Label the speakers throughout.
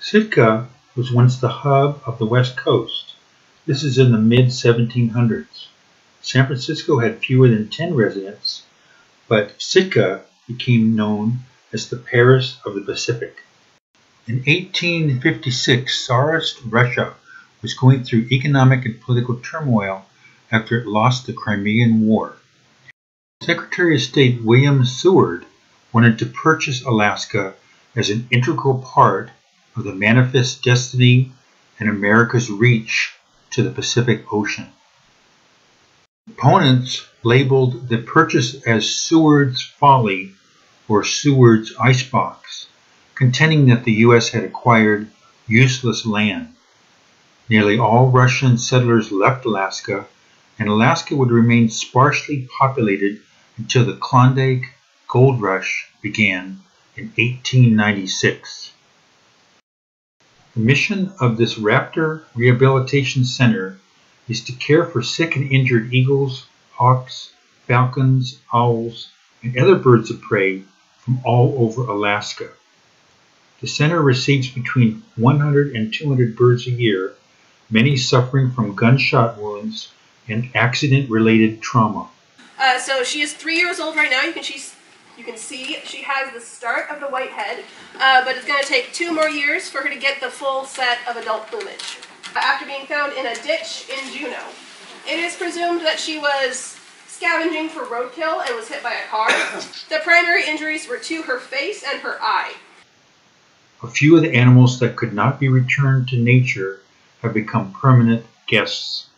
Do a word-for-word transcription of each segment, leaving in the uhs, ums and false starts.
Speaker 1: Sitka was once the hub of the West Coast. This is in the mid seventeen hundreds. San Francisco had fewer than ten residents, but Sitka became known as the Paris of the Pacific. In eighteen fifty-six, Tsarist Russia was going through economic and political turmoil after it lost the Crimean War. Secretary of State William Seward wanted to purchase Alaska as an integral part of the manifest destiny and America's reach to the Pacific Ocean. Opponents labeled the purchase as Seward's Folly or Seward's Icebox, contending that the U S had acquired useless land. Nearly all Russian settlers left Alaska, and Alaska would remain sparsely populated until the Klondike Gold Rush began in eighteen ninety-six. The mission of this Raptor Rehabilitation Center is to care for sick and injured eagles, hawks, falcons, owls, and other birds of prey from all over Alaska. The center receives between one hundred and two hundred birds a year, many suffering from gunshot wounds and accident-related trauma.
Speaker 2: Uh, so she is three years old right now. You can she's You can see she has the start of the white head, uh, but it's going to take two more years for her to get the full set of adult plumage. After being found in a ditch in Juneau, it is presumed that she was scavenging for roadkill and was hit by a car. The primary injuries were to her face and her eye.
Speaker 1: A few of the animals that could not be returned to nature have become permanent guests.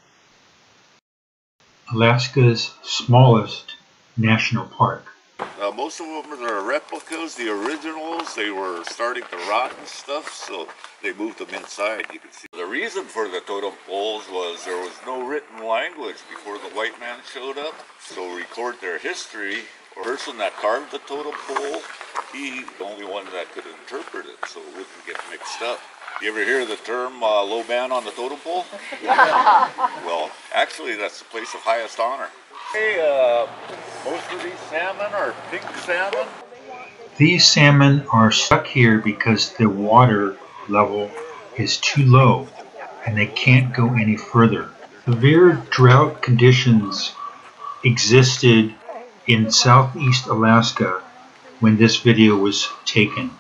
Speaker 1: Alaska's smallest national park.
Speaker 3: Uh, most of them are replicas, the originals. They were starting to rot and stuff, so they moved them inside. You can see the reason for the totem poles was there was no written language before the white man showed up. So record their history. The person that carved the totem pole, he the only one that could interpret it, so it wouldn't get mixed up. You ever hear the term uh, low man on the totem pole? Well, actually, that's the place of highest honor. Hey, uh, most of these salmon are pink salmon.
Speaker 1: These salmon are stuck here because the water level is too low and they can't go any further. Severe drought conditions existed in southeast Alaska when this video was taken.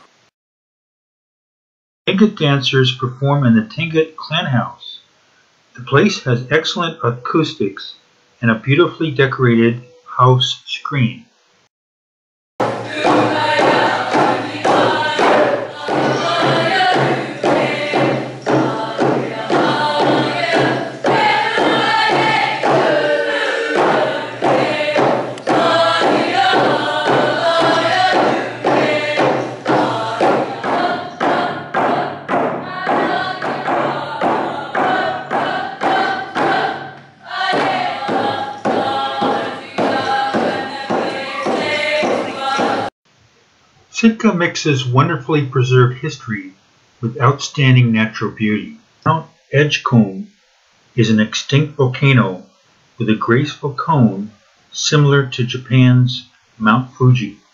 Speaker 1: Tlingit dancers perform in the Tlingit clan house. The place has excellent acoustics and a beautifully decorated house screen. Sitka mixes wonderfully preserved history with outstanding natural beauty. Mount Edgecombe is an extinct volcano with a graceful cone similar to Japan's Mount Fuji.